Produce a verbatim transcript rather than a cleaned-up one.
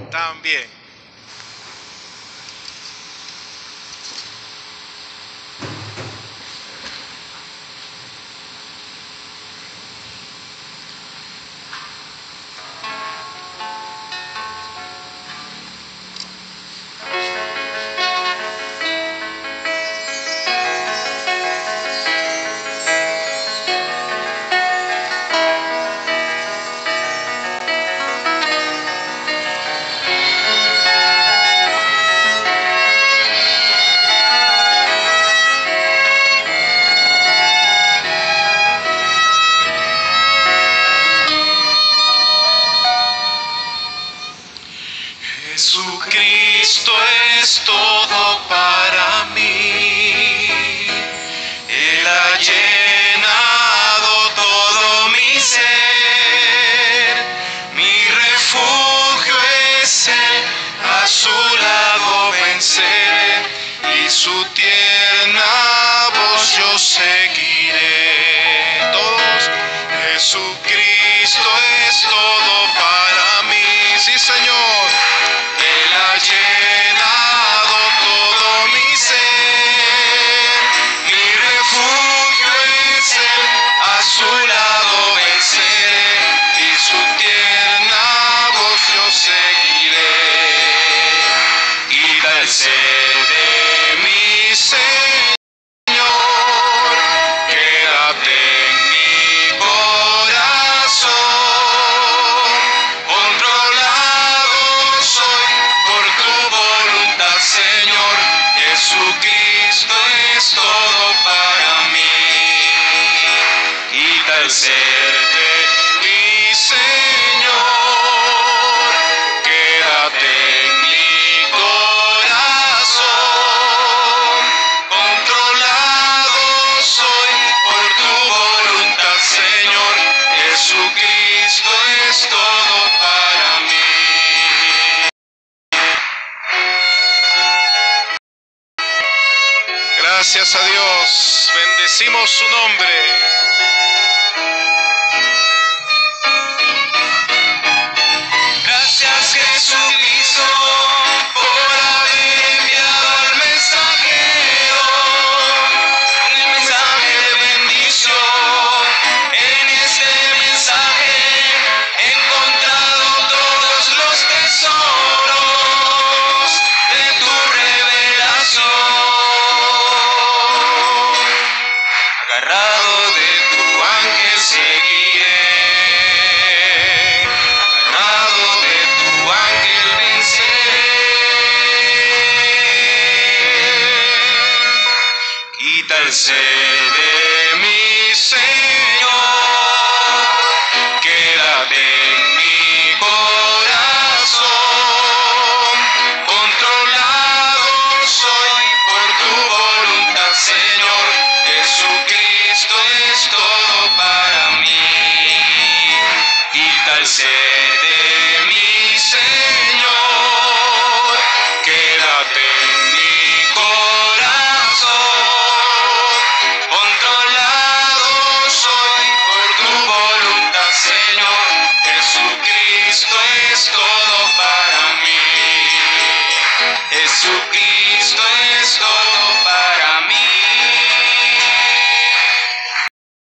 También. Jesucristo es todo para mí. Él ha llenado todo mi ser. Mi refugio es Él, a su lado venceré, y su tierna voz yo seguiré. Todos, Jesucristo es todo para mí. Sí, Señor. Él ha llenado todo mi ser. Mi refugio es Él, a su lado venceré, y su tierna voz yo seguiré. Quita el ser de mi Señor, quédate en mi corazón. Controlado soy por tu voluntad, Señor. Jesucristo es todo para mí. Quita el ser de mi Señor, quédate en mi corazón. Controlado soy por tu voluntad, Señor. Jesucristo es todo para mí. Gracias a Dios, bendecimos su nombre. Gracias, Jesucristo, por haber enviado al mensajero, un mensaje de bendición. En este mensaje he encontrado todos los tesoros de tu revelación. Agarrado de tu ángel seguiré, agarrado de tu ángel venceré. Quita el ser de mi Señor, quédate en mi corazón. Controlado soy por tu voluntad, Señor. Jesucristo es todo para mí. Quita el ser